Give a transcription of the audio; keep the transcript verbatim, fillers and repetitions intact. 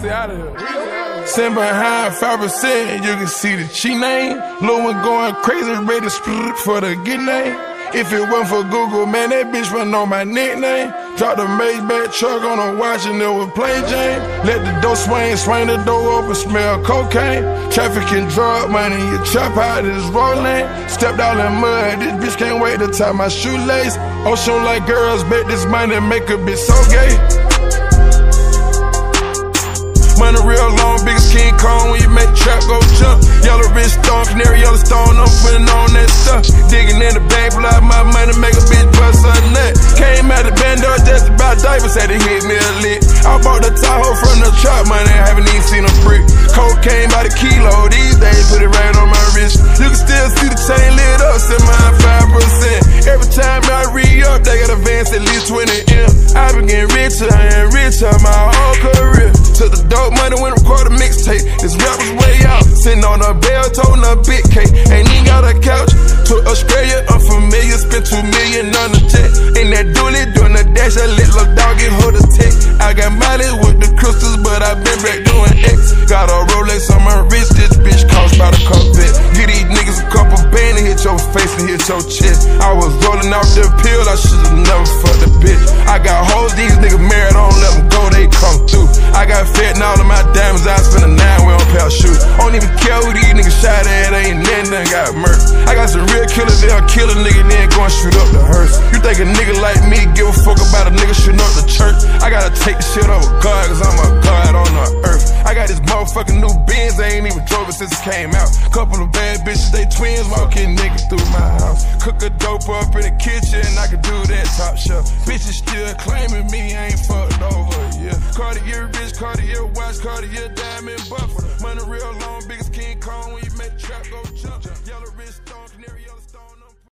Weezy out of here. Sitting behind five percent, you can see the cheat name. Lil' one going crazy, ready to split for the good name. If it wasn't for Google, man, that bitch wouldn't know my nickname. Dropped a Maybach truck on a watch and it was plain Jane. Let the door swing, swing the door open, smell cocaine. Trafficking drug money, you chop out this road lane. Stepped out in mud, this bitch can't wait to tie my shoelace. Ocean like girls, bet this money make a bitch so gay. Money real long, big as King Kong when you make trap go jump. Yellow wrist stone, canary yellow stone, I'm putting on that stuff. Digging in the bank, pull out my money, make a bitch bust a nut. Came out the bando just about diapers, had to hit me a lick. I bought the Tahoe from the trap money, haven't even seen a brick. Cocaine by the kilo, these days put it right on my wrist. You can still see the chain lit up, set mine five percent. Every time I re-up, they got advanced at least twenty M. I been getting richer and richer my whole career. Took the dope money when record a mixtape. This rap was way out. Sitting on a bell, toting a big cake. Ain't even got a couch. To Australia, unfamiliar. Spent two million on the jet. In that dually, doing the dash. I let little doggy hold the tech. I got mileage with the crystals, but I been back doing X. Got a Rolex on my wrist. This bitch cost by the Corvette. Get these niggas a couple bands and hit your face and hit your chest. I was rolling off the pill. I should've never fucked the bitch. I got hoes, these niggas married. I don't let them go, they come through. I got fat and all of my diamonds, I spend a nine way on pair of shoes. I don't even care who these niggas shot at, ain't nothing done got murdered. I got some real killers, they'll kill a nigga, then go and shoot up the hearse. You think a nigga like me give a fuck about a nigga shooting up the church? I gotta take the shit over God, cause I'm a God on the earth. I got this motherfucking new Benz, I ain't even drove it since it came out. Couple of bad bitches, they twins, walking niggas through my house. Cook a dope up in the kitchen, I can do that top shelf. Bitches still claiming me, I ain't fucked over, yeah. Cartier wrist, Cartier watch, Cartier diamond buffer. Money real long, big as King Kong when you make trap go jump.